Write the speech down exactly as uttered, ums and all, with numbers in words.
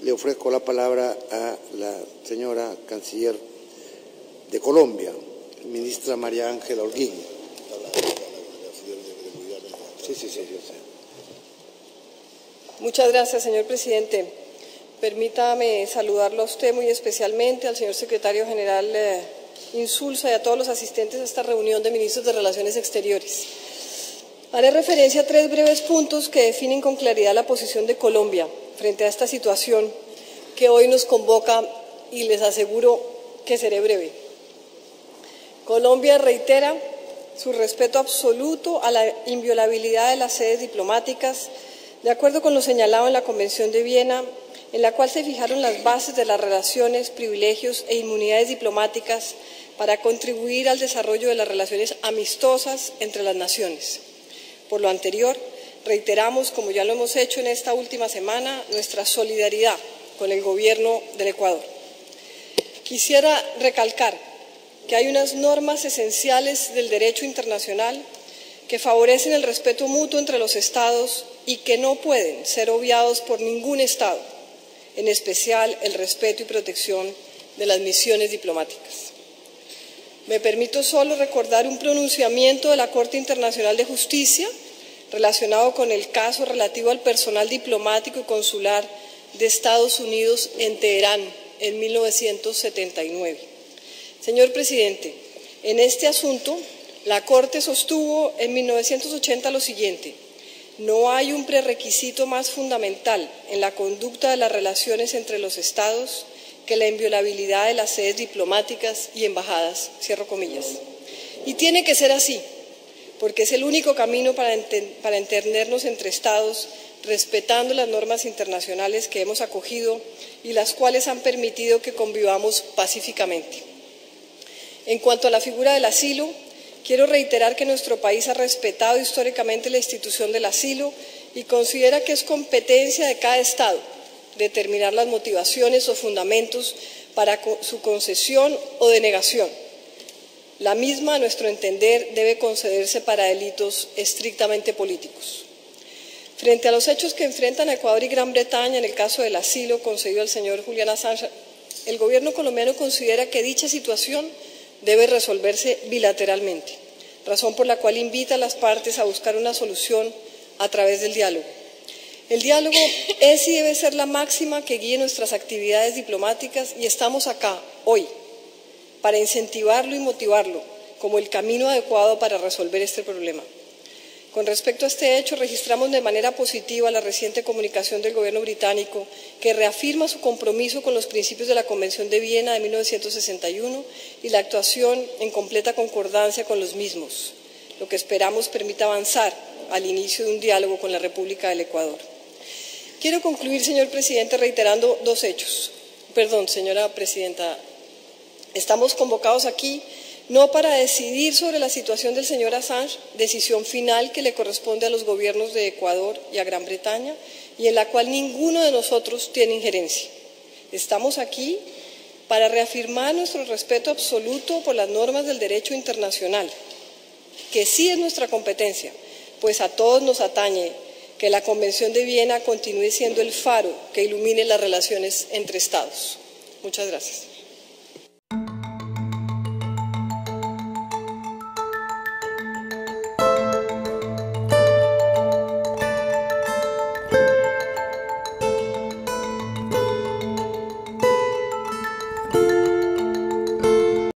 le ofrezco la palabra a la señora canciller de Colombia, ministra María Ángela Holguín. Sí, sí, sí, yo sé. Muchas gracias, señor presidente. Permítame saludarlo a usted muy especialmente, al señor secretario general eh, Insulza y a todos los asistentes a esta reunión de ministros de Relaciones Exteriores. Haré referencia a tres breves puntos que definen con claridad la posición de Colombia frente a esta situación que hoy nos convoca y les aseguro que seré breve. Colombia reitera su respeto absoluto a la inviolabilidad de las sedes diplomáticas, de acuerdo con lo señalado en la Convención de Viena, en la cual se fijaron las bases de las relaciones, privilegios e inmunidades diplomáticas para contribuir al desarrollo de las relaciones amistosas entre las naciones. Por lo anterior, reiteramos, como ya lo hemos hecho en esta última semana, nuestra solidaridad con el Gobierno del Ecuador. Quisiera recalcar que hay unas normas esenciales del derecho internacional que favorecen el respeto mutuo entre los Estados y que no pueden ser obviados por ningún Estado, en especial el respeto y protección de las misiones diplomáticas. Me permito solo recordar un pronunciamiento de la Corte Internacional de Justicia relacionado con el caso relativo al personal diplomático y consular de Estados Unidos en Teherán en mil novecientos setenta y nueve. Señor presidente, en este asunto, la Corte sostuvo en mil novecientos ochenta lo siguiente: no hay un prerequisito más fundamental en la conducta de las relaciones entre los Estados que la inviolabilidad de las sedes diplomáticas y embajadas, cierro comillas. Y tiene que ser así, porque es el único camino para, enten- para entendernos entre Estados, respetando las normas internacionales que hemos acogido y las cuales han permitido que convivamos pacíficamente. En cuanto a la figura del asilo, quiero reiterar que nuestro país ha respetado históricamente la institución del asilo y considera que es competencia de cada Estado determinar las motivaciones o fundamentos para su concesión o denegación. La misma, a nuestro entender, debe concederse para delitos estrictamente políticos. Frente a los hechos que enfrentan a Ecuador y Gran Bretaña en el caso del asilo concedido al señor Julian Assange, el gobierno colombiano considera que dicha situación debe resolverse bilateralmente, razón por la cual invita a las partes a buscar una solución a través del diálogo. El diálogo es y debe ser la máxima que guíe nuestras actividades diplomáticas y estamos acá, hoy, para incentivarlo y motivarlo como el camino adecuado para resolver este problema. Con respecto a este hecho, registramos de manera positiva la reciente comunicación del gobierno británico que reafirma su compromiso con los principios de la Convención de Viena de mil novecientos sesenta y uno y la actuación en completa concordancia con los mismos, lo que esperamos permita avanzar al inicio de un diálogo con la República del Ecuador. Quiero concluir, señor presidente, reiterando dos hechos. Perdón, señora presidenta. Estamos convocados aquí no para decidir sobre la situación del señor Assange, decisión final que le corresponde a los gobiernos de Ecuador y a Gran Bretaña, y en la cual ninguno de nosotros tiene injerencia. Estamos aquí para reafirmar nuestro respeto absoluto por las normas del derecho internacional, que sí es nuestra competencia, pues a todos nos atañe que la Convención de Viena continúe siendo el faro que ilumine las relaciones entre Estados. Muchas gracias.